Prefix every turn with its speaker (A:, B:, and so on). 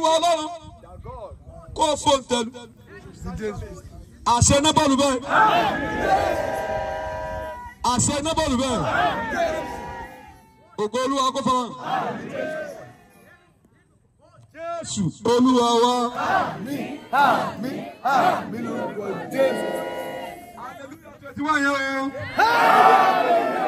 A: ìwọ Ọlọ́run kó fóun tẹ̀lú àṣẹ iná bọ́ọ̀lù bẹ́ẹ̀ àṣẹ iná bọ́ọ̀lù bẹ́ẹ̀ ògo Olúwa kó fọwọ́ Jésù Olúwa wa.
B: Àmín àmín àmín lórúkọ Jésù.
A: Hallelujah.